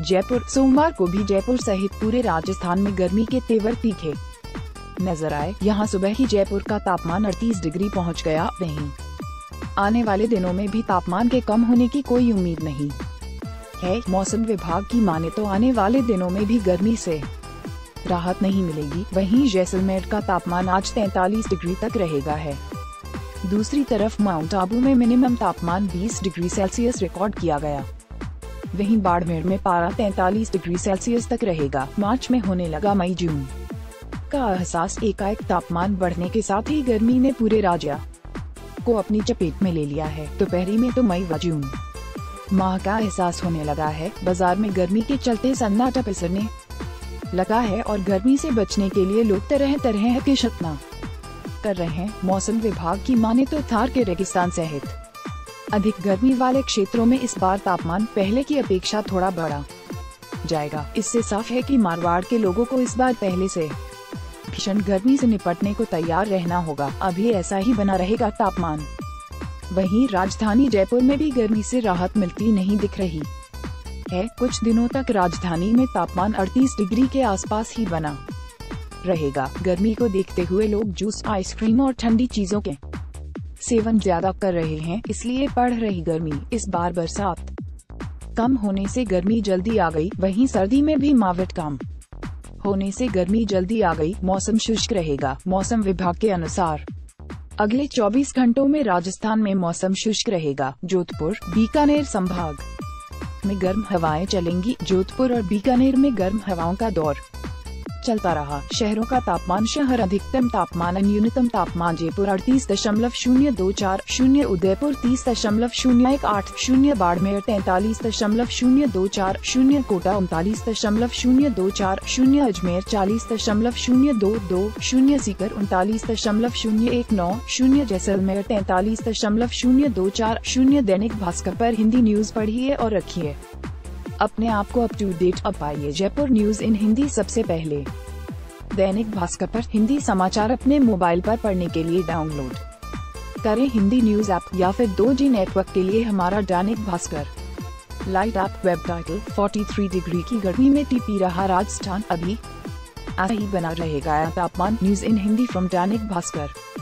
जयपुर। सोमवार को भी जयपुर सहित पूरे राजस्थान में गर्मी के तेवर तीखे नजर आए। यहाँ सुबह ही जयपुर का तापमान 38 डिग्री पहुँच गया। वहीं आने वाले दिनों में भी तापमान के कम होने की कोई उम्मीद नहीं है। मौसम विभाग की माने तो आने वाले दिनों में भी गर्मी से राहत नहीं मिलेगी। वहीं जैसलमेर का तापमान आज 43 डिग्री तक रहेगा है। दूसरी तरफ माउंट आबू में मिनिमम तापमान 20 डिग्री सेल्सियस रिकॉर्ड किया गया। वहीं बाड़मेर में पारा 43 डिग्री सेल्सियस तक रहेगा। मार्च में होने लगा मई जून का एहसास। एकाएक तापमान बढ़ने के साथ ही गर्मी ने पूरे राज्य को अपनी चपेट में ले लिया है। दोपहरी में तो मई व जून माह का एहसास होने लगा है। बाजार में गर्मी के चलते सन्नाटा पसरने लगा है और गर्मी से बचने के लिए लोग तरह तरह के शतना कर रहे हैं। मौसम विभाग की माने तो थार के रेगिस्तान सहित अधिक गर्मी वाले क्षेत्रों में इस बार तापमान पहले की अपेक्षा थोड़ा बढ़ा जाएगा। इससे साफ है कि मारवाड़ के लोगों को इस बार पहले से भीषण गर्मी से निपटने को तैयार रहना होगा। अभी ऐसा ही बना रहेगा तापमान। वहीं राजधानी जयपुर में भी गर्मी से राहत मिलती नहीं दिख रही है। कुछ दिनों तक राजधानी में तापमान 38 डिग्री के आसपास ही बना रहेगा। गर्मी को देखते हुए लोग जूस, आइसक्रीम और ठंडी चीजों के सेवन ज्यादा कर रहे हैं। इसलिए बढ़ रही गर्मी। इस बार बरसात कम होने से गर्मी जल्दी आ गई। वहीं सर्दी में भी मावट कम होने से गर्मी जल्दी आ गई। मौसम शुष्क रहेगा। मौसम विभाग के अनुसार अगले 24 घंटों में राजस्थान में मौसम शुष्क रहेगा। जोधपुर, बीकानेर संभाग में गर्म हवाएं चलेंगी। जोधपुर और बीकानेर में गर्म हवाओं का दौर चलता रहा। शहरों का तापमान शहर अधिकतम तापमान न्यूनतम तापमान जयपुर 38.024, उदयपुर 30.018, बाड़मेर 43.024, कोटा 39.024, अजमेर 40.022, सीकर 39.019, जैसलमेर 43.024। दैनिक भास्कर पर हिंदी न्यूज पढ़िए और रखिए अपने आप को अप टू डेट। अब पाइए जयपुर न्यूज इन हिंदी सबसे पहले। दैनिक भास्कर पर हिंदी समाचार अपने मोबाइल पर पढ़ने के लिए डाउनलोड करें हिंदी न्यूज ऐप या फिर 2G नेटवर्क के लिए हमारा Dainik Bhaskar light app. Web title 43 degree की गर्मी में टिपी रहा राजस्थान। अभी ऐसा ही बना रहेगा तापमान। News in Hindi from Dainik Bhaskar.